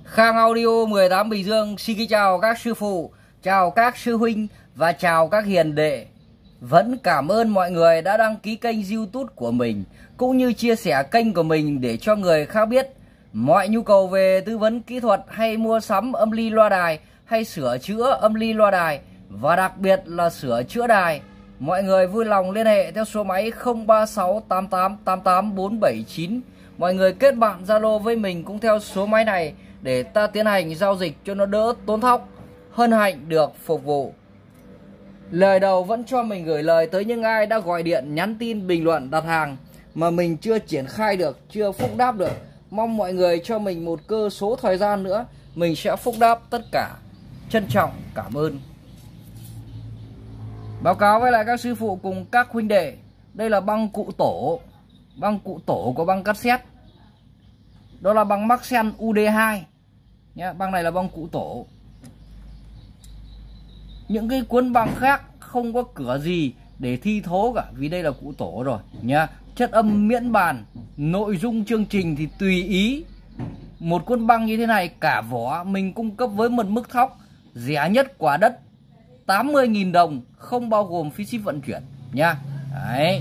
Khang Audio 18 Bình Dương xin kính chào các sư phụ, chào các sư huynh và chào các hiền đệ. Vẫn cảm ơn mọi người đã đăng ký kênh YouTube của mình cũng như chia sẻ kênh của mình để cho người khác biết. Mọi nhu cầu về tư vấn kỹ thuật hay mua sắm âm ly loa đài hay sửa chữa âm ly loa đài và đặc biệt là sửa chữa đài, mọi người vui lòng liên hệ theo số máy 0368888479. Mọi người kết bạn Zalo với mình cũng theo số máy này để ta tiến hành giao dịch cho nó đỡ tốn thóc. Hân hạnh được phục vụ. Lời đầu vẫn cho mình gửi lời tới những ai đã gọi điện, nhắn tin, bình luận, đặt hàng mà mình chưa triển khai được, chưa phúc đáp được. Mong mọi người cho mình một cơ số thời gian nữa, mình sẽ phúc đáp tất cả. Trân trọng cảm ơn. Báo cáo với lại các sư phụ cùng các huynh đệ, đây là băng cụ tổ. Băng cụ tổ của băng cassette. Đó là băng Maxell UD2 nhá, băng này là băng cụ tổ. Những cái cuốn băng khác không có cửa gì để thi thố cả, vì đây là cụ tổ rồi nhá. Chất âm miễn bàn, nội dung chương trình thì tùy ý. Một cuốn băng như thế này cả vỏ mình cung cấp với một mức thóc rẻ nhất quả đất 80.000 đồng, không bao gồm phí ship vận chuyển nha. Đấy.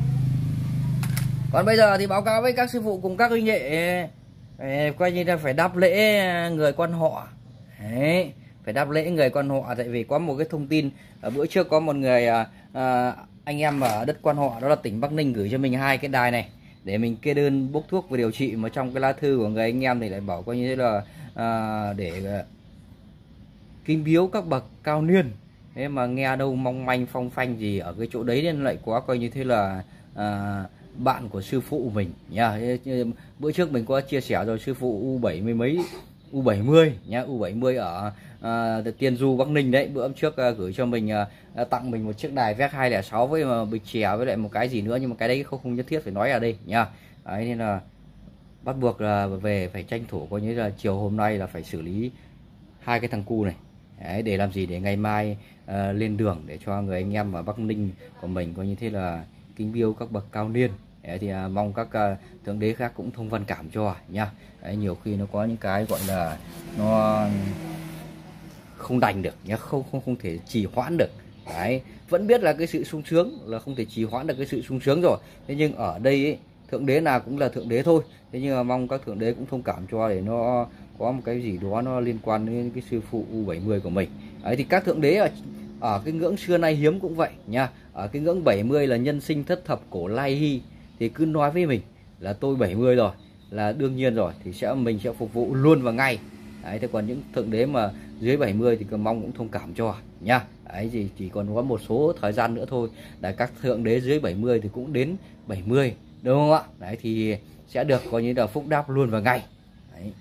Còn bây giờ thì báo cáo với các sư phụ cùng các huynh đệ, coi như là phải đáp lễ người quan họ. Đấy, phải đáp lễ người quan họ, tại vì có một cái thông tin bữa trước có một người anh em ở đất quan họ, đó là tỉnh Bắc Ninh, gửi cho mình 2 cái đài này để mình kê đơn bốc thuốc và điều trị, mà trong cái lá thư của người anh em thì lại bảo coi như thế là để kính biếu các bậc cao niên. Thế mà nghe đâu mong manh phong phanh gì ở cái chỗ đấy, nên lại có coi như thế là bạn của sư phụ mình nha. Bữa trước mình có chia sẻ rồi, sư phụ U70 mấy, U70 nhá, U70 ở Tiên Du Bắc Ninh đấy. Bữa trước gửi cho mình, tặng mình một chiếc đài VEC 206 với bịch chè với lại một cái gì nữa, nhưng mà cái đấy không nhất thiết phải nói ở đây nha. Đấy, nên là bắt buộc là về phải tranh thủ coi như là chiều hôm nay là phải xử lý 2 cái thằng cu này. Đấy, để làm gì, để ngày mai lên đường để cho người anh em ở Bắc Ninh của mình coi như thế là kính biếu các bậc cao niên. Đấy, thì mong các thượng đế khác cũng thông văn cảm cho nha. Đấy, nhiều khi nó có những cái gọi là nó không đành được nhá, không thể trì hoãn được. Đấy, vẫn biết là cái sự sung sướng là không thể trì hoãn được cái sự sung sướng rồi. Thế nhưng ở đây ấy, thượng đế nào cũng là thượng đế thôi. Thế nhưng mà mong các thượng đế cũng thông cảm cho, để nó có một cái gì đó nó liên quan đến cái sư phụ U70 của mình. Đấy, thì các thượng đế ở cái ngưỡng xưa nay hiếm cũng vậy nha. Ở cái ngưỡng 70 là nhân sinh thất thập cổ lai hy, thì cứ nói với mình là tôi 70 rồi là đương nhiên rồi, thì mình sẽ phục vụ luôn và ngay. Đấy, thế còn những thượng đế mà dưới 70 thì mong cũng thông cảm cho nha. Đấy, thì chỉ còn có một số thời gian nữa thôi là các thượng đế dưới 70 thì cũng đến 70, đúng không ạ? Đấy, thì sẽ được coi như là phúc đáp luôn và ngay. Đấy.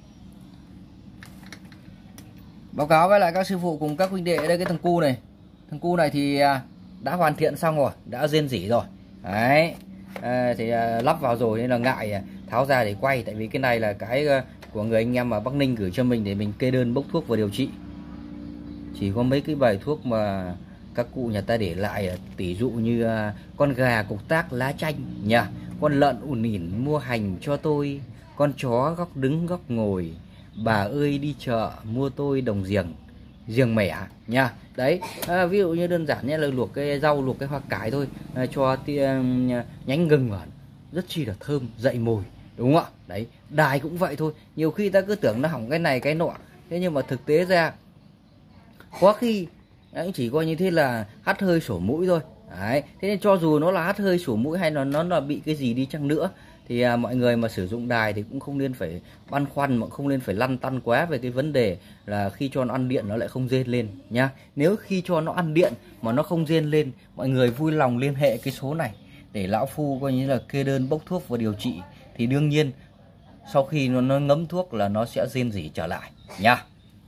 Báo cáo với lại các sư phụ cùng các huynh đệ, đây cái thằng cu này. Thằng cu này thì đã hoàn thiện xong rồi, đã rên rỉ rồi. Đấy. Thì lắp vào rồi nên là ngại tháo ra để quay, tại vì cái này là cái của người anh em ở Bắc Ninh gửi cho mình để mình kê đơn bốc thuốc và điều trị. Chỉ có mấy cái bài thuốc mà các cụ nhà ta để lại, tỷ dụ như con gà cục tác lá chanh nha, con lợn ủn ỉn mua hành cho tôi, con chó góc đứng góc ngồi, bà ơi đi chợ mua tôi đồng giềng mẻ nha. Đấy, ví dụ như đơn giản nhé, là luộc cái rau, luộc cái hoa cải thôi, cho nhánh gừng vào, rất chi là thơm, dậy mùi, đúng không ạ? Đấy, đài cũng vậy thôi. Nhiều khi ta cứ tưởng nó hỏng cái này cái nọ, thế nhưng mà thực tế ra có khi anh chỉ coi như thế là hắt hơi sổ mũi thôi. Đấy, thế nên cho dù nó là hắt hơi sổ mũi hay là nó là bị cái gì đi chăng nữa, thì mọi người mà sử dụng đài thì cũng không nên phải băn khoăn, mà không nên phải lăn tăn quá về cái vấn đề là khi cho nó ăn điện nó lại không rên lên nhá. Nếu khi cho nó ăn điện mà nó không rên lên, mọi người vui lòng liên hệ cái số này để lão phu coi như là kê đơn bốc thuốc và điều trị, thì đương nhiên sau khi nó ngấm thuốc là nó sẽ rên rỉ trở lại nha.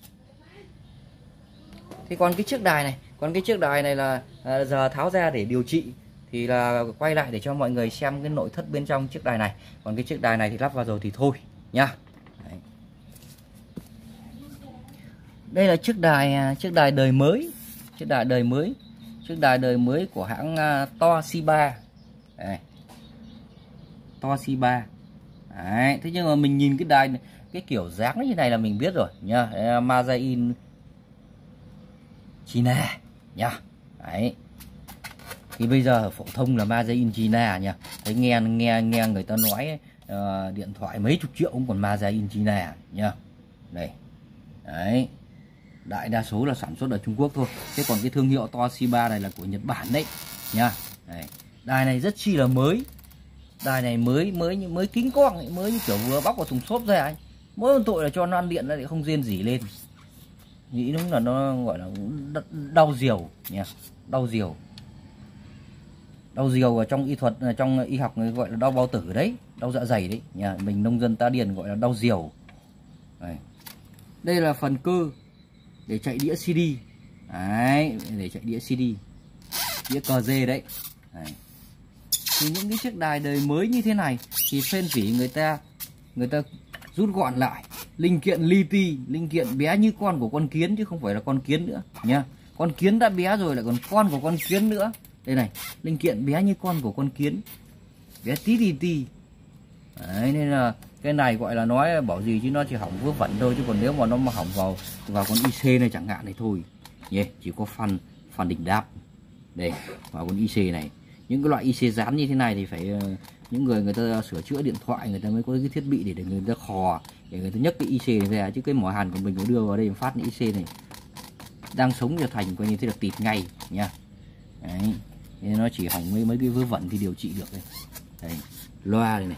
Thì còn cái chiếc đài này, là giờ tháo ra để điều trị, thì là quay lại để cho mọi người xem cái nội thất bên trong chiếc đài này. Còn cái chiếc đài này thì lắp vào rồi thì thôi nha. Đấy. Đây là chiếc đài đời mới, chiếc đài đời mới của hãng Toshiba. Đây. Toshiba. Đấy, thế nhưng mà mình nhìn cái đài này, cái kiểu dáng như này là mình biết rồi nhá. Made in China nhá. Đấy, thì bây giờ phổ thông là Made in China nhá. Thấy nghe người ta nói điện thoại mấy chục triệu cũng còn Made in China nhá. Đây. Đấy, đại đa số là sản xuất ở Trung Quốc thôi. Thế còn cái thương hiệu Toshiba này là của Nhật Bản đấy nha. Đấy, đài này rất chi là mới. Đài này mới kính quang ấy, mới như kiểu vừa bóc vào thùng xốp ra ấy. Mỗi một tội là cho nó ăn điện nó lại không rên rỉ lên. Nghĩ đúng là nó gọi là đau diều nha, đau diều. Đau diều ở trong y thuật, trong y học người gọi là đau bao tử đấy, đau dạ dày đấy nha. Mình nông dân ta điền gọi là đau diều. Đây, đây là phần cơ để chạy đĩa CD. Đấy, để chạy đĩa CD, đĩa cờ dê đấy. Đấy. Thì những cái chiếc đài đời mới như thế này thì phên phỉ người ta rút gọn lại, linh kiện li ti, linh kiện bé như con của con kiến chứ không phải là con kiến nữa nha. Con kiến đã bé rồi lại còn con của con kiến nữa. Đây này, linh kiện bé như con của con kiến, bé tí tí tí. Đấy, nên là cái này gọi là nói bảo gì chứ nó chỉ hỏng vớ vẩn thôi, chứ còn nếu mà nó mà hỏng vào con IC này chẳng hạn này thôi nhé, chỉ có phần đỉnh đáp đây vào con IC này. Những cái loại IC dán như thế này thì phải những người ta sửa chữa điện thoại người ta mới có cái thiết bị để người ta khò, để người ta nhấc cái IC này ra, chứ cái mỏ hàn của mình có đưa vào đây phát cái IC này đang sống trở thành coi như thế là tịt ngay nha. Đấy, nên nó chỉ hỏng mấy cái vớ vẩn thì điều trị được đây. Đấy, loa đây này.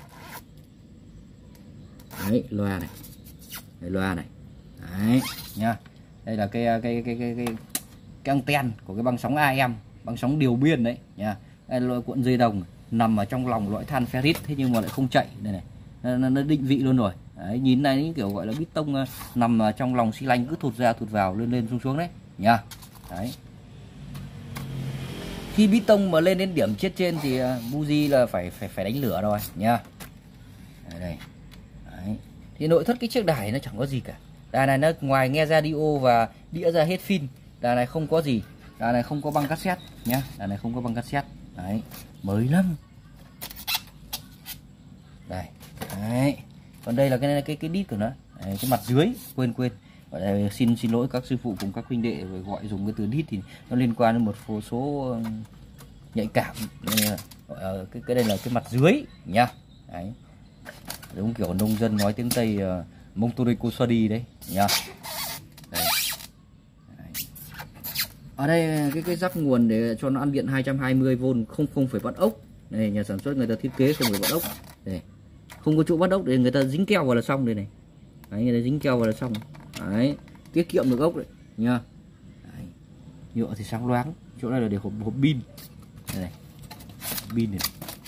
Đấy, loa này. Đây, loa này. Đấy nha. Đây là cái anten của cái băng sóng AM, băng sóng điều biên đấy nha. Đây là loại cuộn dây đồng nằm ở trong lòng loại than ferrit, thế nhưng mà lại không chạy đây này. Nó định vị luôn rồi. Đấy, nhìn này những kiểu gọi là bít tông nằm ở trong lòng xi lanh cứ thụt ra thụt vào, lên xuống xuống đấy nha. Đấy. Khi bít tông mà lên đến điểm chết trên thì buji là phải đánh lửa rồi nha. Đây. Đấy. Thì nội thất cái chiếc đài nó chẳng có gì cả. Đài này nó ngoài nghe radio và đĩa ra hết pin, đài này không có gì. Đài này không có băng cassette nhá, đài này không có băng cassette. Đấy, mới lắm. Đây. Đấy. Còn đây là cái đít của nó. Đấy, cái mặt dưới quên. Đây, xin lỗi các sư phụ cùng các huynh đệ gọi dùng cái từ đít thì nó liên quan đến một số nhạy cảm. Cái đây là cái mặt dưới nhá. Đấy. Giống kiểu nông dân nói tiếng Tây Montorico Sodi đấy nhá. Đây. Đấy. Ở đây cái rắc nguồn để cho nó ăn điện 220V, không phải bắt ốc. Đây, nhà sản xuất người ta thiết kế không phải bắt ốc. Đây. Không có chỗ bắt ốc để người ta dính keo vào là xong đây này. Đấy, người ta dính keo vào là xong. Đấy, tiết kiệm được ốc đấy nha. Đấy. Nhựa thì sáng loáng, chỗ này là để hộp pin. Đây này. Pin này.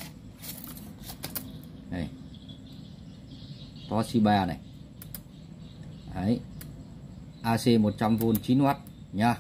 Đây. Toshiba này. Đấy. AC 100V 9W nha.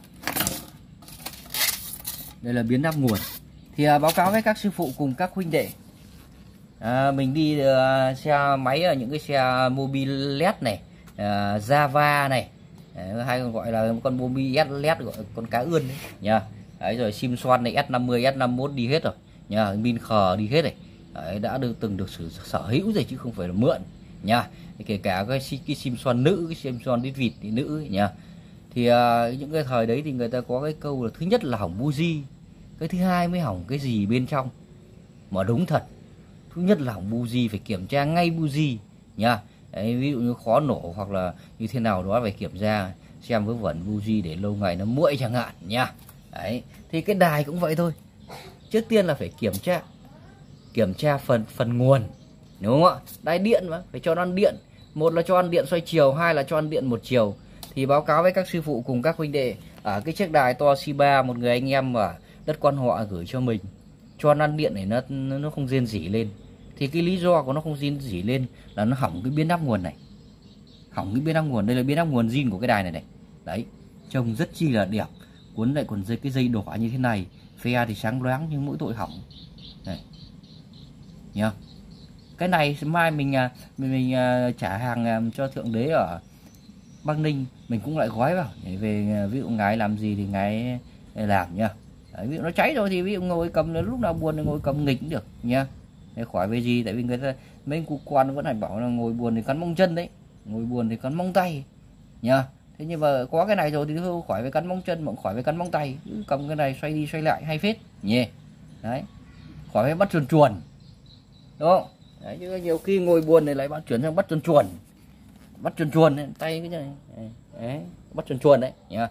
Đây là biến áp nguồn. Thì báo cáo với các sư phụ cùng các huynh đệ. Mình đi xe máy ở những cái xe Mobilet này, Java này, hay còn gọi là con Mobi S-LED, gọi con cá ươn đấy nha. Đấy, rồi Simpson này S50, S51 đi hết rồi nha, pin khờ đi hết này. Đấy, đã từng được sở hữu rồi chứ không phải là mượn nha. Kể cả cái Simpson nữ, cái Simpson đít vịt thì nữ ấy, nha. Thì những cái thời đấy thì người ta có cái câu là thứ nhất là hỏng buji, cái thứ hai mới hỏng cái gì bên trong. Mà đúng thật, thứ nhất là hỏng buji phải kiểm tra ngay buji nha. Đấy, ví dụ như khó nổ hoặc là như thế nào đó phải kiểm tra xem vớ vẩn buji để lâu ngày nó muội chẳng hạn nha. Đấy, thì cái đài cũng vậy thôi. Trước tiên là phải kiểm tra phần nguồn, đúng không ạ? Đài điện mà phải cho nó ăn điện, một là cho ăn điện xoay chiều, hai là cho ăn điện một chiều. Thì báo cáo với các sư phụ cùng các huynh đệ ở cái chiếc đài Toshiba, một người anh em ở đất Quan Họ gửi cho mình, cho ăn điện này nó không rên rỉ lên. Thì cái lý do của nó không rên rỉ lên là nó hỏng cái biến áp nguồn này. Hỏng cái biến áp nguồn, đây là biến áp nguồn zin của cái đài này này. Đấy, trông rất chi là đẹp. Cuốn lại còn cái dây đỏ như thế này, phe thì sáng loáng nhưng mỗi tội hỏng. Này. Nhá. Cái này mai mình trả hàng cho thượng đế ở Bắc Ninh, mình cũng lại gói vào để về, ví dụ ngài làm gì thì ngài làm nha. Đấy, ví dụ nó cháy rồi thì ví dụ ngồi cầm, lúc nào buồn thì ngồi cầm nghịch cũng được nha. Để khỏi về gì, tại vì người ta mấy cụ quan vẫn phải bảo là ngồi buồn thì cắn mông chân đấy, ngồi buồn thì cắn mông tay nhá. Thế nhưng mà có cái này rồi thì thôi, khỏi phải cắn mông chân mà cũng khỏi phải cắn mông tay, cầm cái này xoay đi xoay lại hay phết nhỉ. Đấy, khỏi phải bắt chuồn chuồn đúng không? Đấy, chứ nhiều khi ngồi buồn thì lại bắt chuyển sang bắt chuồn chuồn, tay cái này đấy, bắt chuồn chuồn đấy nhá.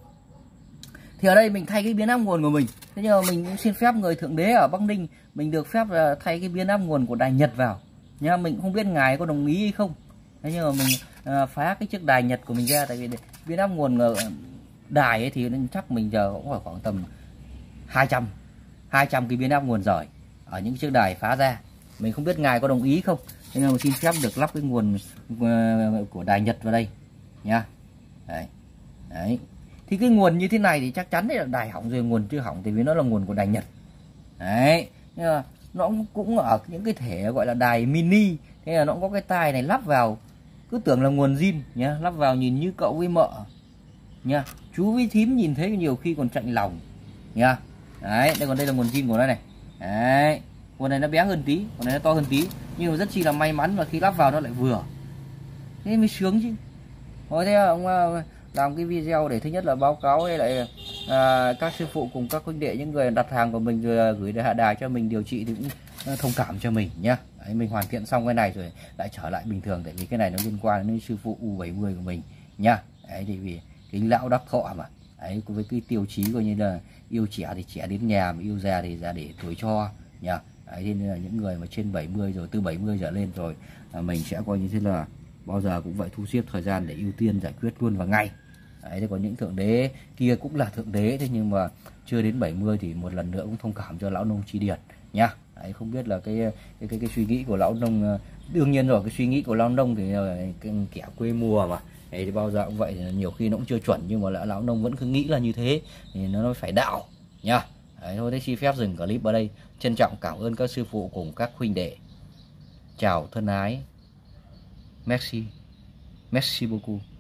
Thì ở đây mình thay cái biến áp nguồn của mình, thế nhưng mà mình cũng xin phép người thượng đế ở Bắc Ninh, mình được phép là thay cái biến áp nguồn của đài Nhật vào nhá. Mình không biết ngài có đồng ý hay không, thế nhưng mà mình phá cái chiếc đài Nhật của mình ra, tại vì biến áp nguồn đài ấy thì nên chắc mình giờ cũng phải khoảng tầm 200 cái biến áp nguồn rồi ở những chiếc đài phá ra. Mình không biết ngài có đồng ý không, thế nhưng mà xin phép được lắp cái nguồn của đài Nhật vào đây nhá. Đấy. Đấy. Thì cái nguồn như thế này thì chắc chắn đấy là đài hỏng rồi, nguồn chưa hỏng, tại vì nó là nguồn của đài Nhật. Đấy, nhưng mà nó cũng ở những cái thể gọi là đài mini, thế là nó có cái tai này lắp vào, cứ tưởng là nguồn zin nhá, lắp vào nhìn như cậu với mợ nha, chú với thím nhìn thấy nhiều khi còn chạnh lòng nha. Đấy, đây còn đây là nguồn zin của nó này. Đấy, nguồn này nó bé hơn tí, nguồn này nó to hơn tí, nhưng mà rất chi là may mắn và khi lắp vào nó lại vừa, thế mới sướng chứ. Thôi thế ông làm cái video để thứ nhất là báo cáo với lại các sư phụ cùng các huynh đệ, những người đặt hàng của mình rồi gửi đài cho mình điều trị thì cũng thông cảm cho mình nhá. Đấy, mình hoàn thiện xong cái này rồi lại trở lại bình thường, tại vì cái này nó liên quan đến sư phụ U70 của mình nhá. Đấy, thì vì kính lão đắc thọ mà. Đấy, với cái tiêu chí coi như là yêu trẻ thì trẻ đến nhà, mà yêu già thì già để tuổi cho nhá. Đấy, nên là những người mà trên 70 rồi, từ 70 trở lên rồi, mình sẽ coi như thế là bao giờ cũng vậy, thu xếp thời gian để ưu tiên giải quyết luôn vào ngay. Đấy, thế còn những thượng đế kia cũng là thượng đế, thế nhưng mà chưa đến 70 thì một lần nữa cũng thông cảm cho lão nông Chi Điền nhá. Đấy, không biết là cái suy nghĩ của lão nông, đương nhiên rồi, cái suy nghĩ của lão nông thì kẻ quê mùa mà. Đấy, thì bao giờ cũng vậy, nhiều khi nó cũng chưa chuẩn, nhưng mà lão nông vẫn cứ nghĩ là như thế thì nó phải đạo nhá. Đấy, thôi thế xin phép dừng clip ở đây, trân trọng cảm ơn các sư phụ cùng các huynh đệ, chào thân ái, merci beaucoup.